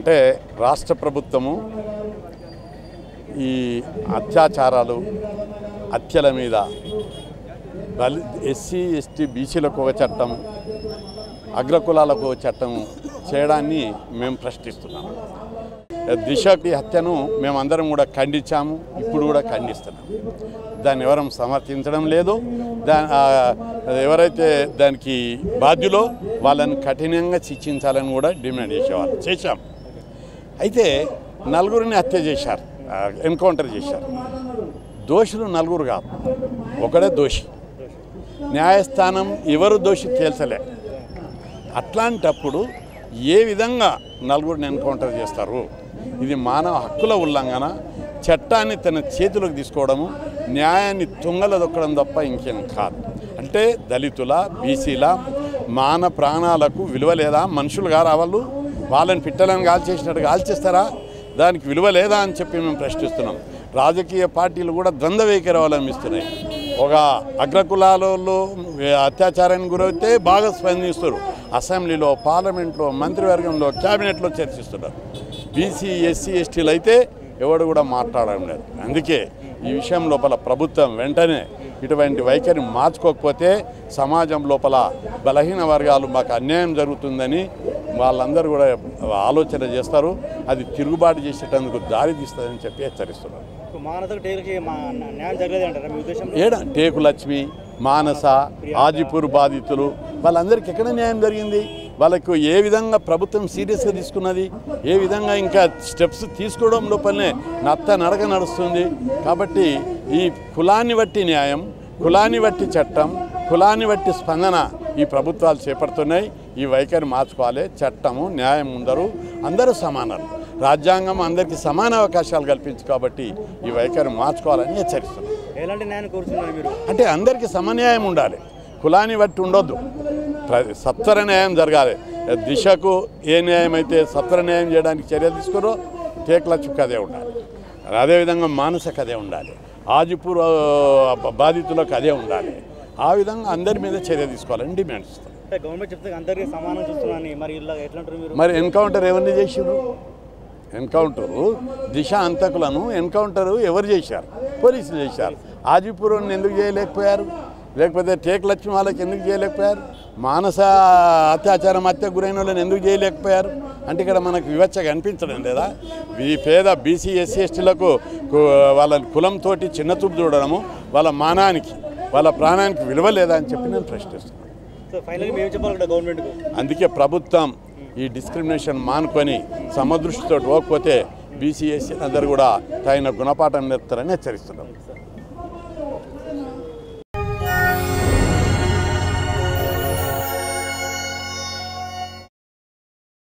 అంటే రాష్ట్ర ప్రభుత్వము ఈ అత్యాచారాలు హత్యల మీద ఎస్సీ ఎస్టీ బీసీలకు ఒక చట్టం అగ్రకులాలకు ఒక చట్టం చేయడాన్ని మేము ప్రశ్నిస్తున్నాము. దిశకి హత్యను మేమందరం కూడా ఖండించాము, ఇప్పుడు కూడా ఖండిస్తున్నాము. దాన్ని ఎవరూ సమర్థించడం లేదు. ఎవరైతే దానికి బాధ్యులో వాళ్ళని కఠినంగా శిక్షించాలని కూడా డిమాండ్ చేశాం. అయితే నలుగురిని హత్య చేశారు, ఎన్కౌంటర్ చేశారు. దోషులు నలుగురు కాదు, ఒకడే దోషి. న్యాయస్థానం ఎవరు దోషి తేల్చలే. అట్లాంటప్పుడు ఏ విధంగా నలుగురిని ఎన్కౌంటర్ చేస్తారు? ఇది మానవ హక్కుల ఉల్లంఘన. చట్టాన్ని తన చేతులకు తీసుకోవడము, న్యాయాన్ని తుంగల దొక్కడం తప్ప ఇంకేం కాదు. అంటే దళితుల బీసీల మాన ప్రాణాలకు విలువ లేదా? మనుషులు గారా వాళ్ళు? వాళ్ళని పిట్టలను కాల్చేసినట్టు కాల్చేస్తారా? దానికి విలువ లేదా అని చెప్పి మేము ప్రశ్నిస్తున్నాం. రాజకీయ పార్టీలు కూడా ద్వంద్వ వైఖరి అవలంబిస్తున్నాయి. ఒక అగ్రకులాలలో అత్యాచారానికి గురైతే బాగా స్పందిస్తారు, అసెంబ్లీలో పార్లమెంట్లో మంత్రివర్గంలో క్యాబినెట్లో చర్చిస్తున్నారు. బీసీ ఎస్సీ ఎస్టీలు అయితే ఎవడు కూడా మాట్లాడడం లేదు. అందుకే ఈ విషయం లోపల ప్రభుత్వం వెంటనే ఇటువంటి వైఖరి మార్చుకోకపోతే సమాజం లోపల బలహీన వర్గాలు మాకు అన్యాయం జరుగుతుందని వాళ్ళందరూ కూడా ఆలోచన చేస్తారు. అది తిరుగుబాటు చేసేటందుకు దారి తీస్తుందని చెప్పి హెచ్చరిస్తున్నారు. టేకు లక్ష్మి, మానస, ఆజిపూర్ బాధితులు వాళ్ళందరికీ ఎక్కడ న్యాయం జరిగింది? వాళ్ళకు ఏ విధంగా ప్రభుత్వం సీరియస్గా తీసుకున్నది? ఏ విధంగా ఇంకా స్టెప్స్ తీసుకోవడం లోపలనే నడక నడుస్తుంది. కాబట్టి ఈ కులాన్ని బట్టి న్యాయం, కులాన్ని బట్టి చట్టం, కులాన్ని బట్టి స్పందన ఈ ప్రభుత్వాలు చేపడుతున్నాయి. ఈ వైఖరి మార్చుకోవాలి. చట్టము న్యాయం ముందరు అందరూ సమానాలు. రాజ్యాంగం అందరికీ సమాన అవకాశాలు కల్పించు కాబట్టి ఈ వైఖరి మార్చుకోవాలని హెచ్చరిస్తున్నారు. ఎలాంటి న్యాయం కోరుతున్నారు మీరు? అంటే అందరికీ సమన్యాయం ఉండాలి, కులాన్ని బట్టి ఉండొద్దు. సత్వర న్యాయం జరగాలి. దిశకు ఏ న్యాయం అయితే సత్వర న్యాయం చేయడానికి చర్యలు తీసుకురో టేక్లచ్చుకు అదే ఉండాలి. అదేవిధంగా మానసకు అదే ఉండాలి, ఆజిపూర్ బాధితులకు అదే ఉండాలి. ఆ విధంగా అందరి మీద చర్య తీసుకోవాలని డిమాండ్ ఇస్తాం. గవర్నమెంట్ చెప్తే అందరికీ సమానం చూస్తున్నాను, మరి ఇలా ఎట్లంటారు మీరు? మరి ఎన్కౌంటర్ ఎవరిని చేసారు? ఎన్కౌంటరు దిశ అంతకులను ఎన్కౌంటరు ఎవరు చేశారు? పోలీసులు చేశారు. ఆజిపూర్ని ఎందుకు చేయలేకపోయారు? లేకపోతే టేక్ లక్ష్మి వాళ్ళకి ఎందుకు చేయలేకపోయారు? మానస అత్యాచారం హత్యకు గురైన వాళ్ళని ఎందుకు చేయలేకపోయారు? అంటే ఇక్కడ మనకు వివచ్చ కనిపించడం లేదా? ఈ పేద బీసీ ఎస్సీ ఎస్టీలకు వాళ్ళ కులంతో చిన్న చూపు చూడడము, వాళ్ళ మానానికి వాళ్ళ ప్రాణానికి విలువ లేదా అని చెప్పి నేను ప్రశ్నిస్తున్నాను. అందుకే ప్రభుత్వం ఈ డిస్క్రిమినేషన్ మానుకొని సమదృష్టితో పోకపోతే బీసీ ఎస్సీ అందరూ కూడా తగిన గుణపాఠం నేర్పుతారని హెచ్చరిస్తున్నాం.